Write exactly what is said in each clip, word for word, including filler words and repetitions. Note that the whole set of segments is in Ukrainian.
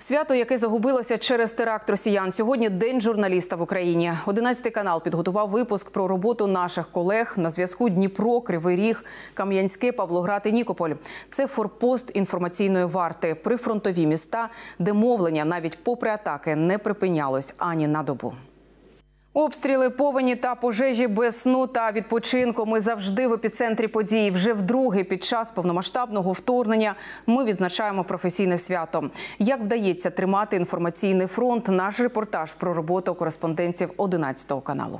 Свято, яке загубилося через теракт росіян. Сьогодні День журналіста в Україні. одинадцятий канал підготував випуск про роботу наших колег. На зв'язку Дніпро, Кривий Ріг, Кам'янське, Павлоград і Нікополь. Це форпост інформаційної варти. Прифронтові міста, де мовлення навіть попри атаки не припинялось ані на добу. Обстріли, повені та пожежі без сну та відпочинку. Ми завжди в епіцентрі подій. Вже вдруге під час повномасштабного вторгнення ми відзначаємо професійне свято. Як вдається тримати інформаційний фронт? Наш репортаж про роботу кореспондентів одинадцятого каналу.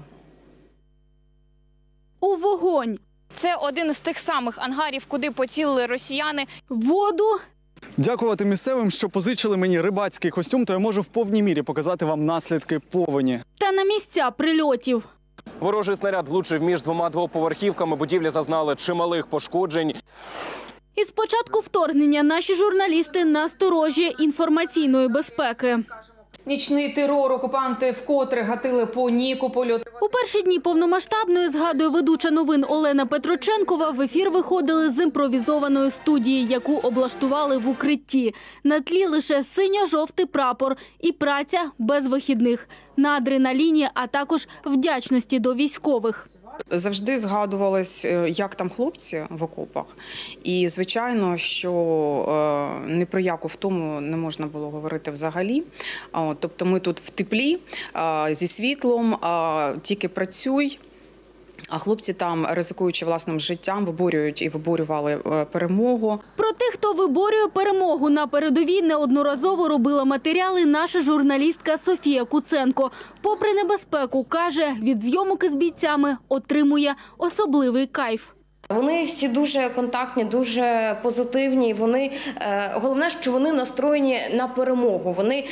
У вогонь. Це один з тих самих ангарів, куди поцілили росіяни. Воду. Дякувати місцевим, що позичили мені рибацький костюм, то я можу в повній мірі показати вам наслідки повені. Та на місця прильотів. Ворожий снаряд влучив між двома двоповерхівками. Будівлі зазнали чималих пошкоджень. Із початку вторгнення наші журналісти насторожі інформаційної безпеки. Нічний терор окупанти вкотре гатили по Нікополю. У перші дні повномасштабної, згадує ведуча новин Олена Петроченкова, в ефір виходили з імпровізованої студії, яку облаштували в укритті. На тлі лише синьо-жовтий прапор і праця без вихідних. На адреналіні, а також вдячності до військових. Завжди згадувалось, як там хлопці в окопах. І, звичайно, що ні про яку втому не можна було говорити взагалі. Тобто ми тут в теплі, зі світлом, тільки працюй. А хлопці там, ризикуючи власним життям, виборюють і виборювали перемогу. Про тих, хто виборює перемогу на передовій, неодноразово робила матеріали наша журналістка Софія Куценко. Попри небезпеку, каже, від зйомок із бійцями отримує особливий кайф. Вони всі дуже контактні, дуже позитивні. Вони, головне, що вони настроєні на перемогу. Вони...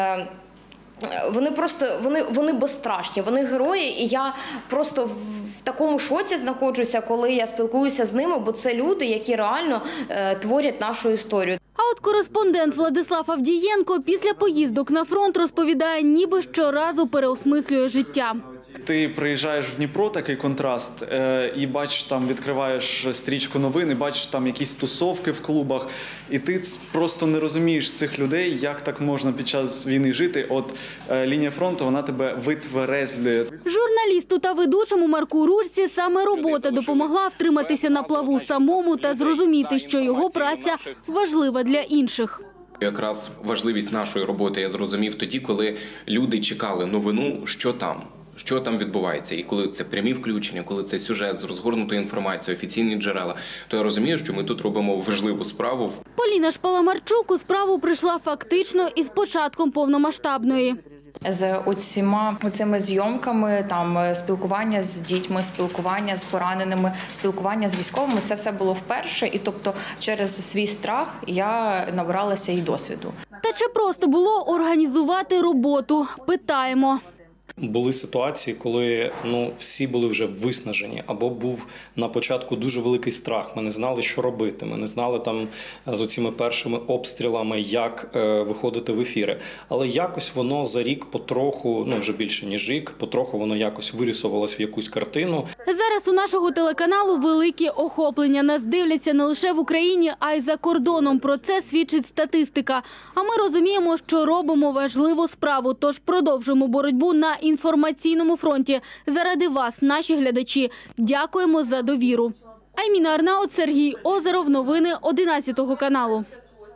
Вони просто, вони, вони безстрашні, вони герої, і я просто в такому шоці знаходжуся, коли я спілкуюся з ними, бо це люди, які реально е, творять нашу історію. А от кореспондент Владислав Авдієнко після поїздок на фронт розповідає, ніби щоразу переосмислює життя. Ти приїжджаєш в Дніпро, такий контраст, і бачиш, там відкриваєш стрічку новин, і бачиш там якісь тусовки в клубах, і ти просто не розумієш цих людей, як так можна під час війни жити. От лінія фронту, вона тебе витверезлює. Журналісту та ведучому Марку Ручці саме робота допомогла втриматися на плаву самому та зрозуміти, що його праця важлива для інших. Якраз важливість нашої роботи я зрозумів тоді, коли люди чекали новину, що там. Що там відбувається. І коли це прямі включення, коли це сюжет з розгорнутою інформацією, офіційні джерела, то я розумію, що ми тут робимо важливу справу. Поліна Шпаламарчук у справу прийшла фактично із початком повномасштабної. З оціма, оцими зйомками, там, спілкування з дітьми, спілкування з пораненими, спілкування з військовими – це все було вперше. І тобто через свій страх я набиралася і досвіду. Та чи просто було організувати роботу? Питаємо. Були ситуації, коли ну, всі були вже виснажені, або був на початку дуже великий страх. Ми не знали, що робити, ми не знали там з оціми першими обстрілами, як е, виходити в ефіри. Але якось воно за рік потроху, ну вже більше ніж рік, потроху воно якось вирисувалось в якусь картину. Зараз у нашого телеканалу великі охоплення. Нас дивляться не лише в Україні, а й за кордоном. Про це свідчить статистика. А ми розуміємо, що робимо важливу справу, тож продовжуємо боротьбу на інформаційному фронті. Заради вас, наші глядачі, дякуємо за довіру. Айміна Арнаут, Сергій Озеров. Новини одинадцятого каналу.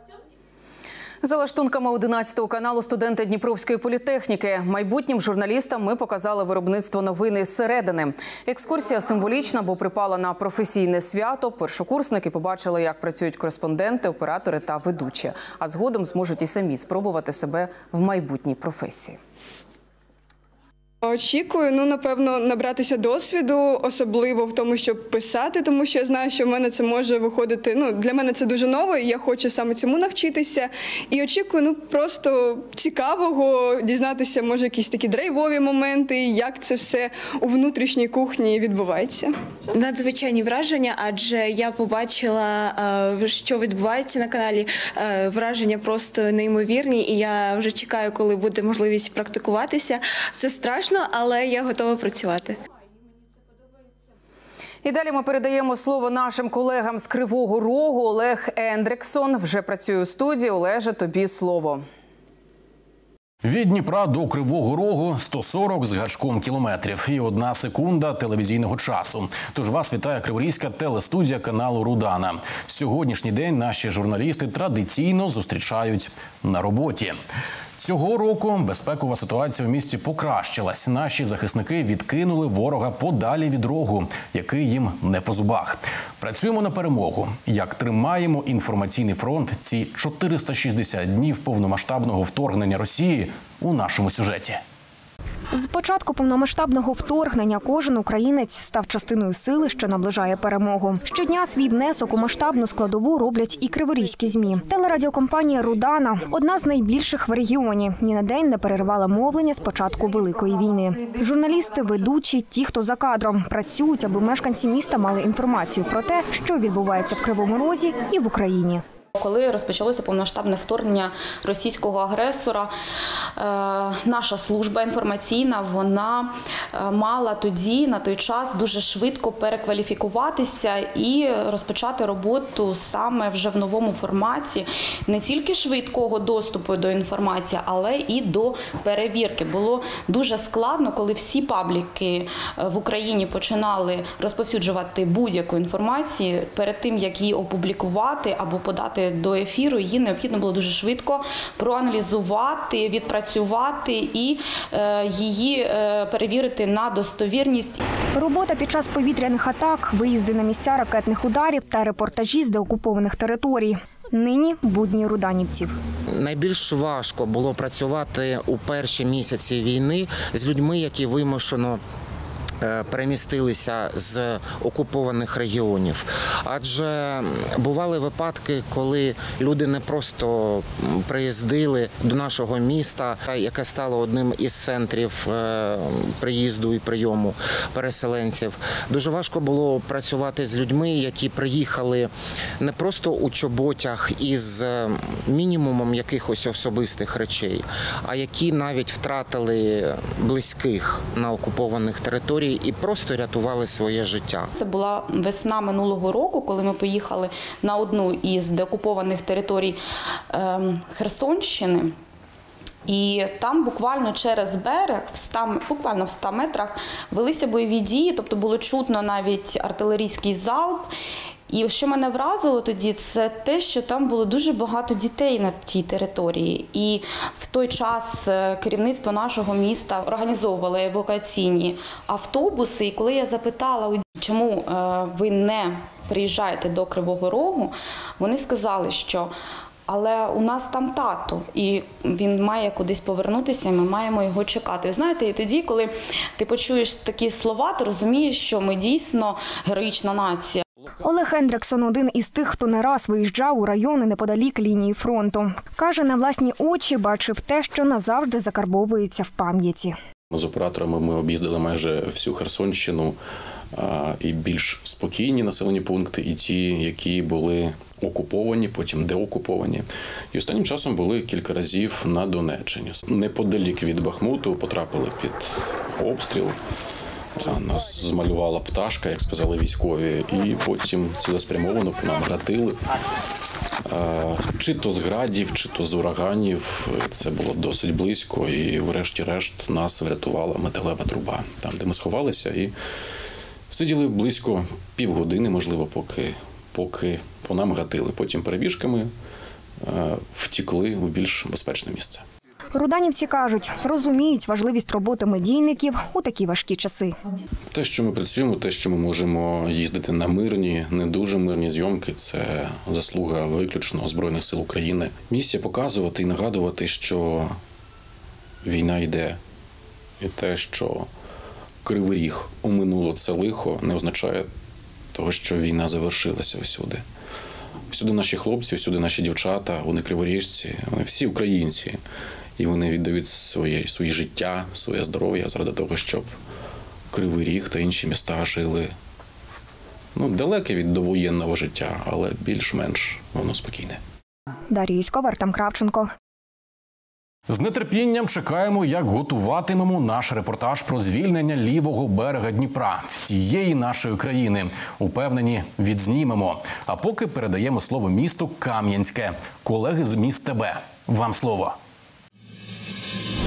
За лаштунками одинадцятого каналу студенти Дніпровської політехніки. Майбутнім журналістам ми показали виробництво новини зсередини. Екскурсія символічна, бо припала на професійне свято. Першокурсники побачили, як працюють кореспонденти, оператори та ведучі. А згодом зможуть і самі спробувати себе в майбутній професії. Очікую, ну, напевно, набратися досвіду, особливо в тому, щоб писати, тому що я знаю, що в мене це може виходити, ну, для мене це дуже ново, і я хочу саме цьому навчитися. І очікую, ну, просто цікавого дізнатися, може, якісь такі драйвові моменти, як це все у внутрішній кухні відбувається. Надзвичайні враження, адже я побачила, що відбувається на каналі, враження просто неймовірні, і я вже чекаю, коли буде можливість практикуватися. Це страшно, але я готова працювати. І далі ми передаємо слово нашим колегам з Кривого Рогу. Олег Ендриксон вже працює у студії. Олеже, тобі слово. Від Дніпра до Кривого Рогу сто сорок з гачком кілометрів і одна секунда телевізійного часу. Тож вас вітає Криворізька телестудія каналу «Рудана». Сьогоднішній день наші журналісти традиційно зустрічають на роботі. Цього року безпекова ситуація в місті покращилась. Наші захисники відкинули ворога подалі від Рогу, який їм не по зубах. Працюємо на перемогу. Як тримаємо інформаційний фронт ці чотириста шістдесят днів повномасштабного вторгнення Росії у нашому сюжеті. З початку повномасштабного вторгнення кожен українець став частиною сили, що наближає перемогу. Щодня свій внесок у масштабну складову роблять і криворізькі ЗМІ. Телерадіокомпанія «Рудана» – одна з найбільших в регіоні. Ні на день не переривала мовлення з початку Великої війни. Журналісти, ведучі, ті, хто за кадром, працюють, аби мешканці міста мали інформацію про те, що відбувається в Кривому Розі і в Україні. Коли розпочалося повномасштабне вторгнення російського агресора, наша служба інформаційна, вона мала тоді, на той час, дуже швидко перекваліфікуватися і розпочати роботу саме вже в новому форматі, не тільки швидкого доступу до інформації, але і до перевірки. Було дуже складно, коли всі пабліки в Україні починали розповсюджувати будь-яку інформацію, перед тим, як її опублікувати або подати до ефіру, її необхідно було дуже швидко проаналізувати, відпрацювати і е, її е, перевірити на достовірність. Робота під час повітряних атак, виїзди на місця ракетних ударів та репортажі з деокупованих територій. Нині будні руданівців. Найбільш важко було працювати у перші місяці війни з людьми, які вимушено перемістилися з окупованих регіонів. Адже бували випадки, коли люди не просто приїздили до нашого міста, яке стало одним із центрів приїзду і прийому переселенців. Дуже важко було працювати з людьми, які приїхали не просто у чоботях із мінімумом якихось особистих речей, а які навіть втратили близьких на окупованих територіях і просто рятували своє життя. Це була весна минулого року, коли ми поїхали на одну із деокупованих територій Херсонщини. І там буквально через берег, в ста, буквально в ста метрах, велися бойові дії, тобто було чутно навіть артилерійський залп. І що мене вразило тоді, це те, що там було дуже багато дітей на тій території. І в той час керівництво нашого міста організовувало евакуаційні автобуси. І коли я запитала, чому ви не приїжджаєте до Кривого Рогу, вони сказали, що але у нас там тато, і він має кудись повернутися, і ми маємо його чекати. Ви знаєте, і тоді, коли ти почуєш такі слова, ти розумієш, що ми дійсно героїчна нація. Олег Ендрексон – один із тих, хто не раз виїжджав у райони неподалік лінії фронту. Каже, на власні очі бачив те, що назавжди закарбовується в пам'яті. З операторами ми об'їздили майже всю Херсонщину, і більш спокійні населені пункти, і ті, які були окуповані, потім деокуповані. І останнім часом були кілька разів на Донеччині. Неподалік від Бахмуту потрапили під обстріл. Нас змалювала пташка, як сказали військові, і потім цілеспрямовано по нам гатили. Чи то з градів, чи то з ураганів. Це було досить близько, і врешті-решт нас врятувала металева труба. Там, де ми сховалися, і сиділи близько півгодини, можливо, поки, поки по нам гатили. Потім перебіжками втікли у більш безпечне місце. Руданівці кажуть, розуміють важливість роботи медійників у такі важкі часи. Те, що ми працюємо, те, що ми можемо їздити на мирні, не дуже мирні зйомки – це заслуга виключно Збройних сил України. Місія показувати і нагадувати, що війна йде. І те, що Кривий Ріг оминуло це лихо, не означає того, що війна завершилася усюди. Всюди наші хлопці, всюди наші дівчата, вони криворіжці, вони всі українці. І вони віддають своє, своє життя, своє здоров'я заради того, щоб Кривий Ріг та інші міста жили ну, далеке від довоєнного життя, але більш-менш воно спокійне. Дар'я Юськова, Артем Кравченко. З нетерпінням чекаємо, як готуватимемо наш репортаж про звільнення лівого берега Дніпра, всієї нашої країни. Упевнені, відзнімемо. А поки передаємо слово місту Кам'янське. Колеги з міст ТБ, вам слово.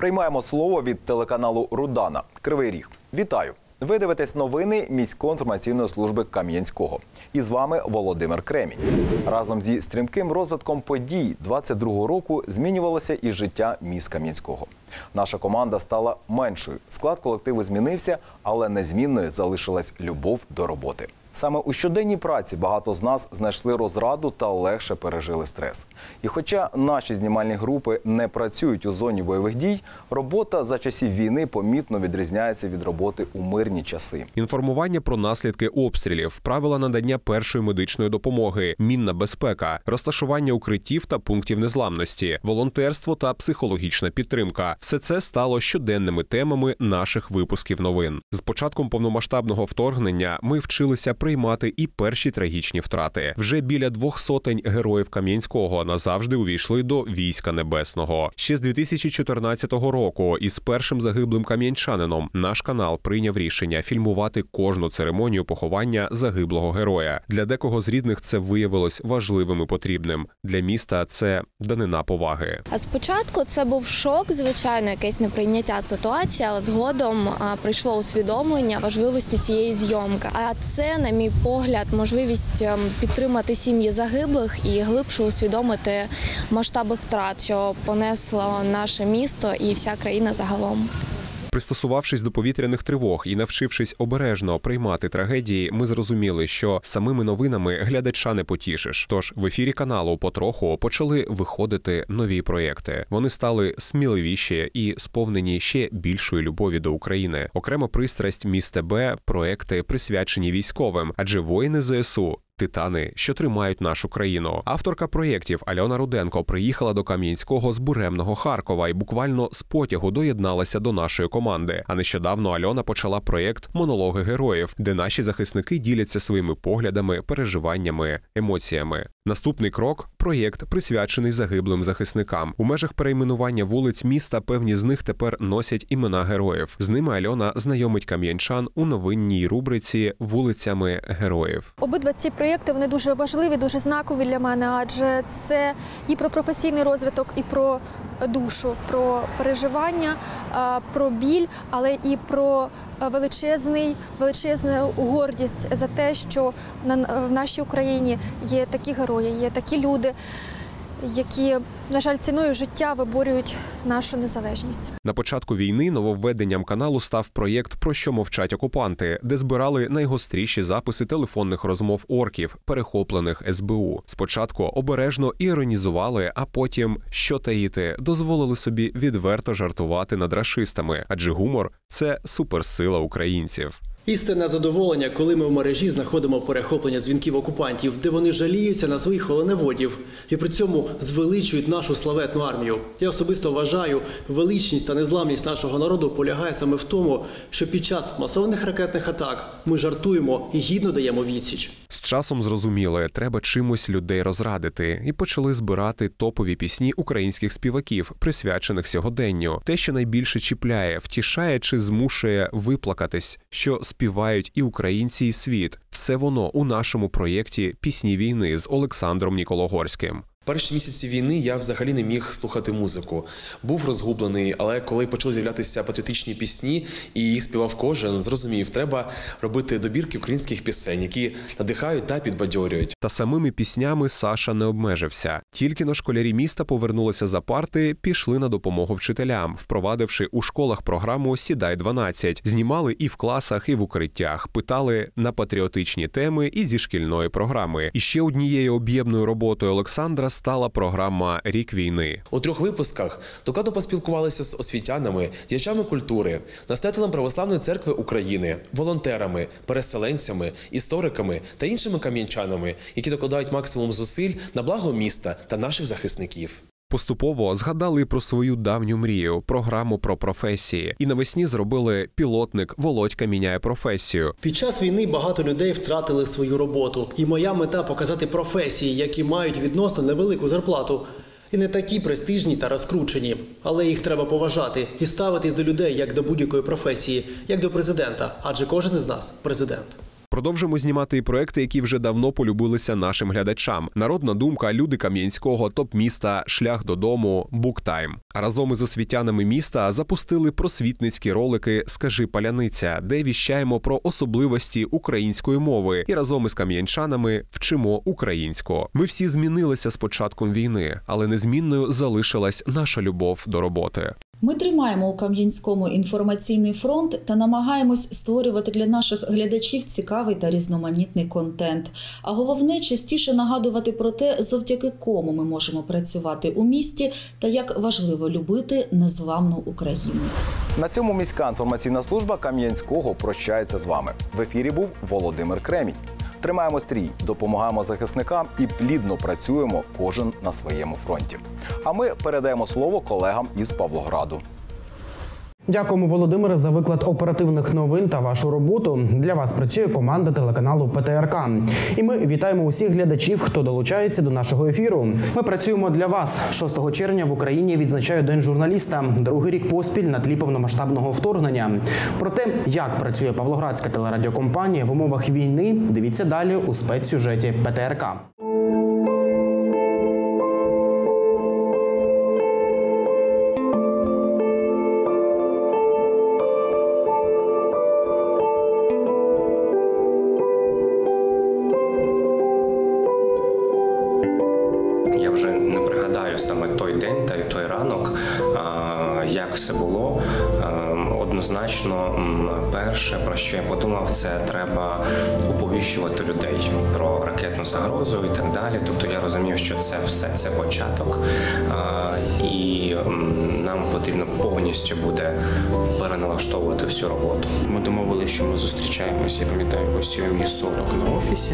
Приймаємо слово від телеканалу «Рудана». Кривий Ріг. Вітаю! Ви дивитесь новини міської інформаційної служби Кам'янського. І з вами Володимир Кремінь. Разом зі стрімким розвитком подій двадцять другого року змінювалося і життя міст Кам'янського. Наша команда стала меншою, склад колективу змінився, але незмінною залишилась любов до роботи. Саме у щоденній праці багато з нас знайшли розраду та легше пережили стрес. І хоча наші знімальні групи не працюють у зоні бойових дій, робота за часів війни помітно відрізняється від роботи у мирні часи. Інформування про наслідки обстрілів, правила надання першої медичної допомоги, мінна безпека, розташування укриттів та пунктів незламності, волонтерство та психологічна підтримка – все це стало щоденними темами наших випусків новин. З початком повномасштабного вторгнення ми вчилися приймати і перші трагічні втрати. Вже біля двох сотень героїв Кам'янського назавжди увійшли до війська небесного. Ще з дві тисячі чотирнадцятого року із першим загиблим кам'янчанином наш канал прийняв рішення фільмувати кожну церемонію поховання загиблого героя. Для декого з рідних це виявилось важливим і потрібним. Для міста це данина поваги. А спочатку це був шок, звичайно, якесь неприйняття ситуації, але згодом а, прийшло усвідомлення важливості цієї зйомки. А це, на мій погляд, можливість підтримати сім'ї загиблих і глибше усвідомити масштаби втрат, що понесло наше місто і вся країна загалом. Пристосувавшись до повітряних тривог і навчившись обережно приймати трагедії, ми зрозуміли, що самими новинами глядача не потішиш. Тож в ефірі каналу потроху почали виходити нові проєкти. Вони стали сміливіші і сповнені ще більшої любові до України. Окрема пристрасть «Міст ТБ» – проєкти, присвячені військовим, адже воїни ЗСУ – титани, що тримають нашу країну. Авторка проєктів Альона Руденко приїхала до Кам'янського з буремного Харкова і буквально з потягу доєдналася до нашої команди. А нещодавно Альона почала проєкт «Монологи героїв», де наші захисники діляться своїми поглядами, переживаннями, емоціями. Наступний крок – проєкт, присвячений загиблим захисникам. У межах перейменування вулиць міста певні з них тепер носять імена героїв. З ними Альона знайомить кам'янчан у новинній рубриці «Вулицями героїв». Обидва ці проєкти, вони дуже важливі, дуже знакові для мене, адже це і про професійний розвиток, і про душу, про переживання, про біль, але і про величезний, величезну гордість за те, що в нашій Україні є такі герої, є такі люди, які, на жаль, ціною життя виборюють нашу незалежність. На початку війни нововведенням каналу став проєкт «Про що мовчать окупанти», де збирали найгостріші записи телефонних розмов орків, перехоплених ес бе у. Спочатку обережно іронізували, а потім, що таїти, дозволили собі відверто жартувати над рашистами, адже гумор – це суперсила українців. Істинне задоволення, коли ми в мережі знаходимо перехоплення дзвінків окупантів, де вони жаліються на своїх оленеводів і при цьому звеличують нашу славетну армію. Я особисто вважаю, величність та незламність нашого народу полягає саме в тому, що під час масованих ракетних атак ми жартуємо і гідно даємо відсіч. З часом зрозуміли, треба чимось людей розрадити, і почали збирати топові пісні українських співаків, присвячених сьогоденню. Те, що найбільше чіпляє, втішає чи змушує виплакатись, що співають і українці, і світ. Все воно у нашому проєкті «Пісні війни» з Олександром Нікологорським. Перші місяці війни я взагалі не міг слухати музику. Був розгублений, але коли почали з'являтися патріотичні пісні і їх співав кожен, зрозумів, треба робити добірки українських пісень, які надихають та підбадьорюють. Та самими піснями Саша не обмежився. Тільки но школярі міста повернулися за парти, пішли на допомогу вчителям, впровадивши у школах програму «Сідай дванадцять». Знімали і в класах, і в укриттях, питали на патріотичні теми і зі шкільної програми. І ще однією об'ємною роботою Олександра стала програма «Рік війни». У трьох випусках докладно поспілкувалися з освітянами, діячами культури, настоятелем Православної церкви України, волонтерами, переселенцями, істориками та іншими кам'янчанами, які докладають максимум зусиль на благо міста та наших захисників. Поступово згадали про свою давню мрію – програму про професії. І навесні зробили пілотник «Володька міняє професію». Під час війни багато людей втратили свою роботу. І моя мета – показати професії, які мають відносно невелику зарплату. І не такі престижні та розкручені. Але їх треба поважати і ставитись до людей як до будь-якої професії, як до президента. Адже кожен із нас – президент. Продовжимо знімати і проекти, які вже давно полюбилися нашим глядачам. Народна думка, люди Кам'янського, топ-міста, шлях додому, буктайм. А разом із освітянами міста запустили просвітницькі ролики «Скажи, паляниця», де віщаємо про особливості української мови і разом із кам'янчанами вчимо українську. Ми всі змінилися з початком війни, але незмінною залишилась наша любов до роботи. Ми тримаємо у Кам'янському інформаційний фронт та намагаємось створювати для наших глядачів цікавий та різноманітний контент. А головне, частіше нагадувати про те, завдяки кому ми можемо працювати у місті та як важливо любити незламну Україну. На цьому міська інформаційна служба Кам'янського прощається з вами. В ефірі був Володимир Кремінь. Тримаємо стрій, допомагаємо захисникам і плідно працюємо кожен на своєму фронті. А ми передаємо слово колегам із Павлограду. Дякуємо, Володимире, за виклад оперативних новин та вашу роботу. Для вас працює команда телеканалу Пе Те Ер Ка. І ми вітаємо усіх глядачів, хто долучається до нашого ефіру. Ми працюємо для вас. шостого червня в Україні відзначають День журналіста. Другий рік поспіль на тлі повномасштабного вторгнення. Про те, як працює Павлоградська телерадіокомпанія в умовах війни, дивіться далі у спецсюжеті Пе Те Ер Ка. Саме той день та й той ранок, як все було. Однозначно, перше, про що я подумав, це треба оповіщувати людей про ракетну загрозу і так далі. Тобто я розумів, що це все, це початок. І нам потрібно повністю буде переналаштовувати всю роботу. Ми домовилися, що ми зустрічаємося, я пам'ятаю, о сьомій сорок на офісі.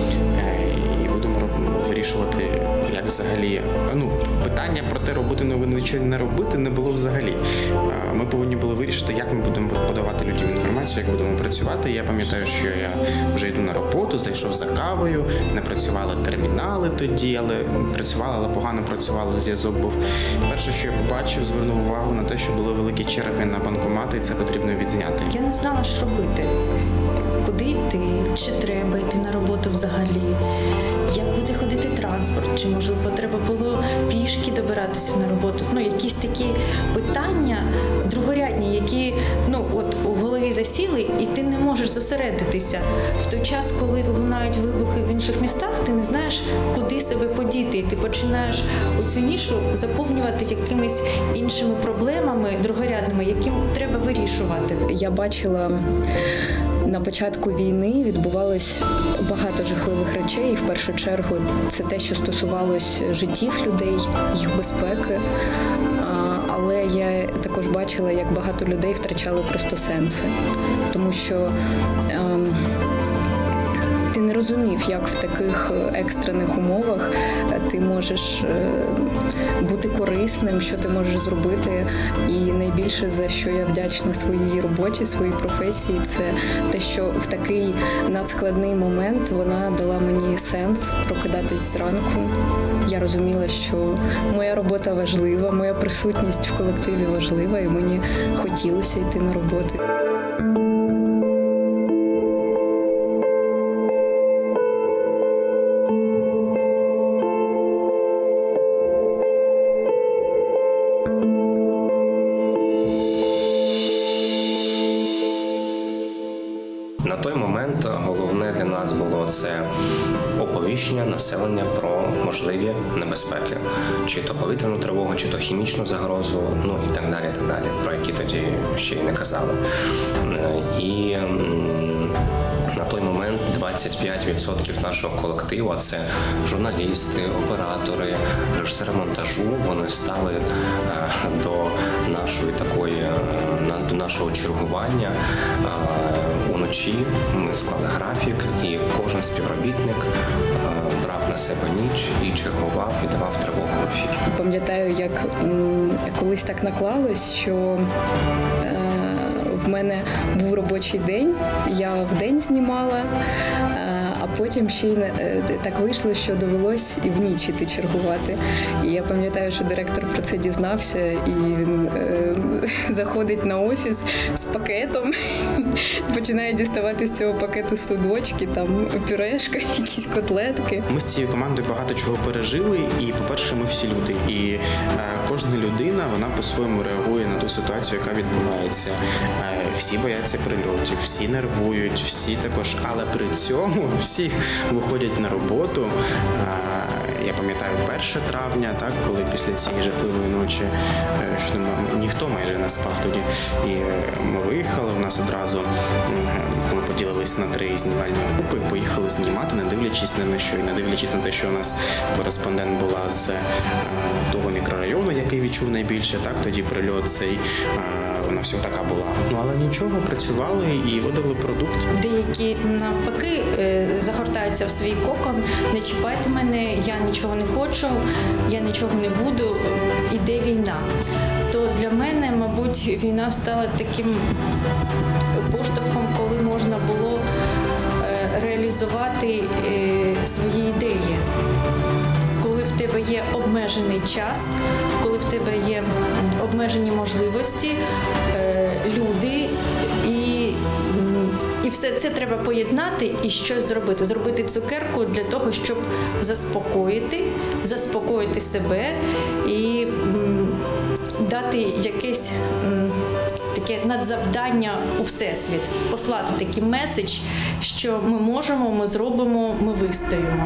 І будемо вирішувати, як взагалі, ну, питання про те, робити новини чи не робити, не було взагалі. Ми повинні були вирішити, як ми будемо подавати людям інформацію, як будемо працювати. Я пам'ятаю, що я вже йду на роботу, зайшов за кавою, не працювали термінали тоді, але працювали, але погано працювали, зв'язок був. Перше, що я побачив, звернув увагу на те, що були великі черги на банкомати, і це потрібно відзняти. Я не знала, що робити. Куди йти, чи треба йти на роботу взагалі, як буде ходити транспорт, чи, можливо, треба було пішки добиратися на роботу. Ну, якісь такі питання другорядні, які, ну, от у голові засіли, і ти не можеш зосередитися. В той час, коли лунають вибухи в інших містах, ти не знаєш, куди себе подіти, і ти починаєш оцю нішу заповнювати якимись іншими проблемами другорядними, які треба вирішувати. Я бачила, на початку війни відбувалось багато жахливих речей, і в першу чергу це те, що стосувалось життів людей, їх безпеки. Але я також бачила, як багато людей втрачали просто сенси, тому що ем, ти не розумів, як в таких екстрених умовах ти можеш бути корисним, що ти можеш зробити. І найбільше, за що я вдячна своїй роботі, своїй професії, це те, що в такий надскладний момент вона дала мені сенс прокидатись зранку. Я розуміла, що моя робота важлива, моя присутність в колективі важлива, і мені хотілося йти на роботу. На той момент головне для нас було це оповіщення населення про можливі небезпеки, чи то повітряну тривогу, чи то хімічну загрозу, ну і так далі, так далі, про які тоді ще й не казали. І на той момент двадцять п'ять відсотків нашого колективу, а це журналісти, оператори, режисери монтажу, вони стали до нашої такої, до нашого чергування. Уночі ми склали графік, і кожен співробітник брав на себе ніч і чергував, і давав тривогу в ефір. Пам'ятаю, як колись так наклалось, що в мене був робочий день, я вдень знімала, а потім ще й так вийшло, що довелось і вніч іти чергувати. І я пам'ятаю, що директор про це дізнався, і він заходить на офіс з пакетом, починає діставати з цього пакету судочки, там пюрешка, якісь котлетки. Ми з цією командою багато чого пережили, і, по-перше, ми всі люди. І е, кожна людина, вона по-своєму реагує на ту ситуацію, яка відбувається. Е, всі бояться прильотів, всі нервують, всі також, але при цьому всі виходять на роботу. Е, я пам'ятаю, перше травня, так, коли після цієї жахливої ночі, е, що ми, ніхто майже не спав тоді. І е, ми виїхали, у нас одразу е, ми поділились на три знімальні групи і поїхали знімати, не дивлячись ні на що, і не дивлячись на те, що у нас кореспондент була з е, того мікрорайону, який відчув найбільше, так, тоді прильот цей, е, вона всього така була. Ну, але нічого, працювали і видали продукт. Деякі навпаки е, загортаються в свій кокон, не чіпайте мене, я нічого не хочу, я нічого не буду, іде війна. То для мене, мабуть, війна стала таким поштовхом, коли можна було е, реалізувати е, свої ідеї. Коли в тебе є обмежений час, коли в тебе є обмежені можливості, е, люди, і, і все це треба поєднати і щось зробити. Зробити цукерку для того, щоб заспокоїти, заспокоїти себе і м, дати якесь м, таке надзавдання у Всесвіт, послати такий меседж, що ми можемо, ми зробимо, ми вистоїмо.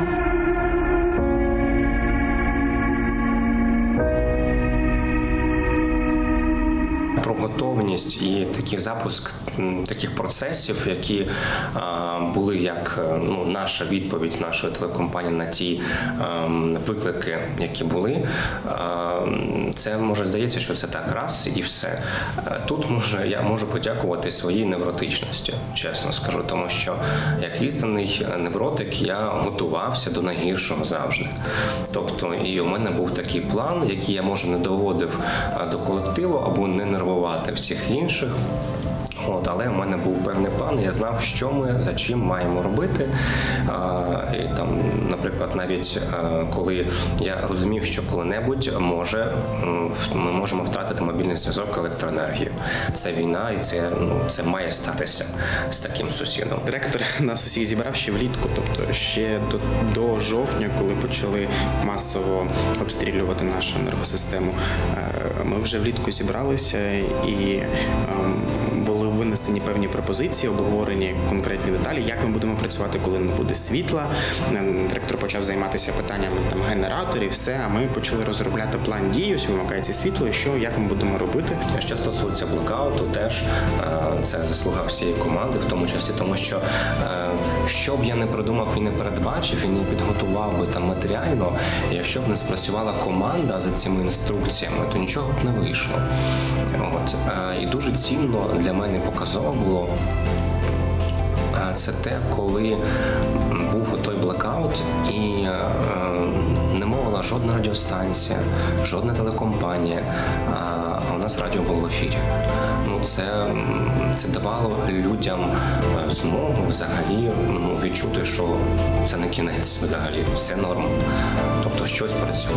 Про готовність і такий запуск таких процесів, які а, були як ну, наша відповідь нашої телекомпанії на ті а, виклики, які були. А, це може здається, що це так раз і все. Тут може я можу подякувати своїй невротичності, чесно скажу, тому що як істинний невротик я готувався до найгіршого завжди. Тобто і у мене був такий план, який я може не доводив до колективу або не нервувати всіх інших. От, але в мене був певний план, я знав, що ми за чим маємо робити. А, і там, наприклад, навіть а, коли я розумів, що коли-небудь може ми можемо втратити мобільний зв'язок, електроенергію. Це війна, і це ну це має статися з таким сусідом. Директор нас усіх зібрав ще влітку, тобто ще до, до жовтня, коли почали масово обстрілювати нашу енергосистему. Ми вже влітку зібралися і були винесені певні пропозиції, обговорені конкретні деталі, як ми будемо працювати, коли не буде світла. Директор почав займатися питаннями там генераторів, все, а ми почали розробляти план дій, ось вимикається світло, і що, як ми будемо робити. Що стосується блекауту, теж це заслуга всієї команди, в тому числі, тому що що б я не придумав і не передбачив, і не підготував би там матеріально, якщо б не спрацювала команда за цими інструкціями, то нічого б не вийшло. От. І дуже цінно для мене показово було це те, коли був той блекаут і не мовила жодна радіостанція, жодна телекомпанія, а у нас радіо було в ефірі. Ну, це, це давало людям змогу взагалі ну, відчути, що це не кінець взагалі, все норм. Тобто щось працює.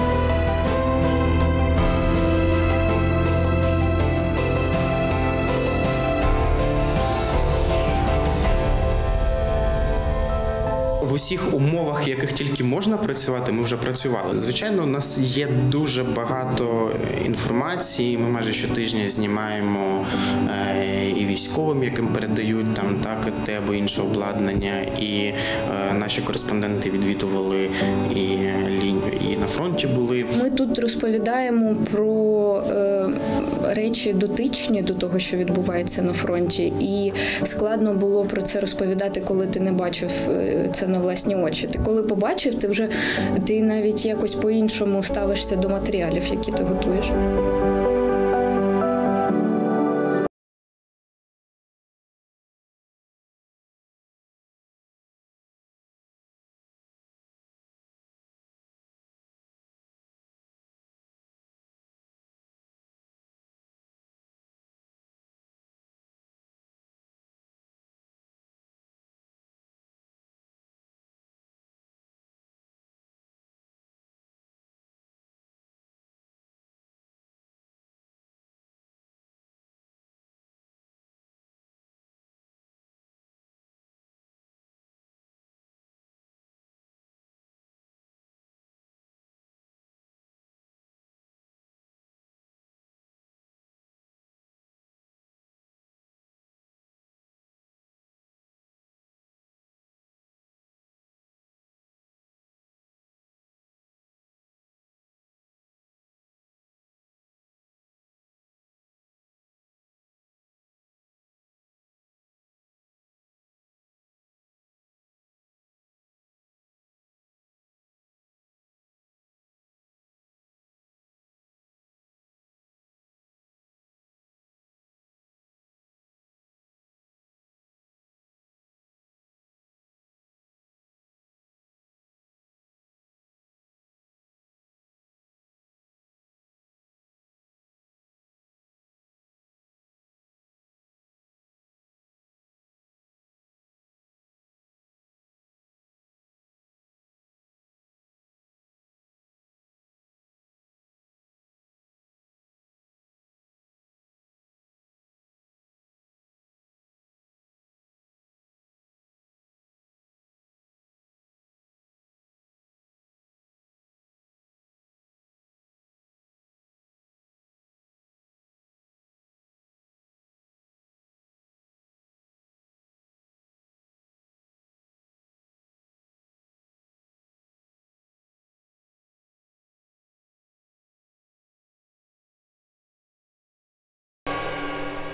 В усіх умовах, яких тільки можна працювати, ми вже працювали. Звичайно, у нас є дуже багато інформації. Ми майже щотижня знімаємо е, і військовим, яким передають там так те або інше обладнання, і е, наші кореспонденти відвідували і лінію, і на фронті були. Ми тут розповідаємо про е, речі дотичні до того, що відбувається на фронті, і складно було про це розповідати, коли ти не бачив це на власні очі. Ти коли побачив, ти вже ти навіть якось по-іншому ставишся до матеріалів, які ти готуєш.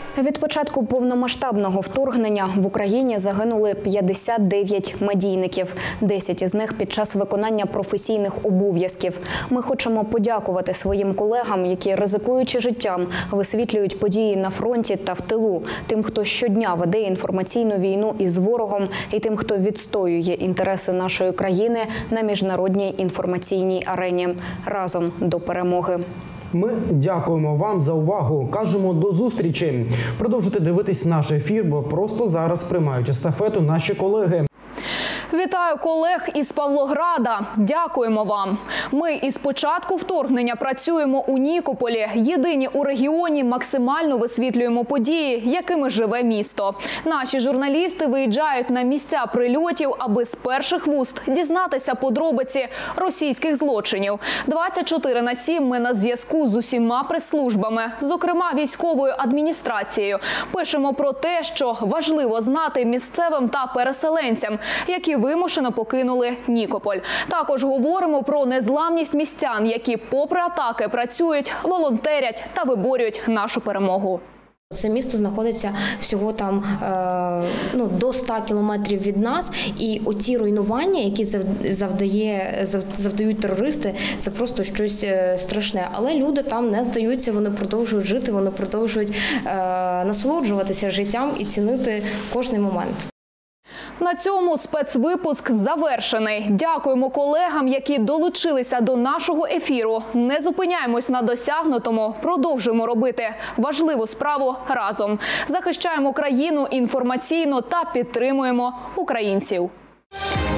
Від початку повномасштабного вторгнення в Україні загинули п'ятдесят дев'ять медійників. десять із них під час виконання професійних обов'язків. Ми хочемо подякувати своїм колегам, які, ризикуючи життям, висвітлюють події на фронті та в тилу. Тим, хто щодня веде інформаційну війну із ворогом, і тим, хто відстоює інтереси нашої країни на міжнародній інформаційній арені. Разом до перемоги. Ми дякуємо вам за увагу. Кажемо до зустрічі. Продовжуйте дивитись наш ефір, бо просто зараз приймають естафету наші колеги. Вітаю колег із Павлограда. Дякуємо вам. Ми із початку вторгнення працюємо у Нікополі. Єдині у регіоні максимально висвітлюємо події, якими живе місто. Наші журналісти виїжджають на місця прильотів, аби з перших вуст дізнатися подробиці російських злочинів. двадцять чотири на сім ми на зв'язку з усіма прес-службами, зокрема військовою адміністрацією. Пишемо про те, що важливо знати місцевим та переселенцям, які вимушено покинули Нікополь. Також говоримо про незламність містян, які попри атаки працюють, волонтерять та виборюють нашу перемогу. Це місто знаходиться всього там е, ну, до ста кілометрів від нас, і оці руйнування, які завдає, завдають терористи, це просто щось страшне. Але люди там не здаються, вони продовжують жити, вони продовжують е, насолоджуватися життям і цінити кожний момент. На цьому спецвипуск завершений. Дякуємо колегам, які долучилися до нашого ефіру. Не зупиняємось на досягнутому, продовжуємо робити важливу справу разом. Захищаємо країну інформаційно та підтримуємо українців.